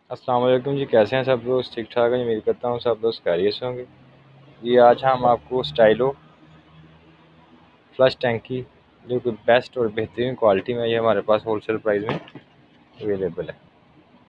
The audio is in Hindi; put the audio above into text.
अस्सलाम वालेकुम जी, कैसे हैं सब दोस्त? ठीक ठाक हैं? उम्मीद करता हूँ सब दोस्त खैरियत से होंगे। जी आज हम आपको स्टाइलो फ्लश टैंकी जो कि बेस्ट और बेहतरीन क्वालिटी में ये हमारे पास होलसेल प्राइस में अवेलेबल है।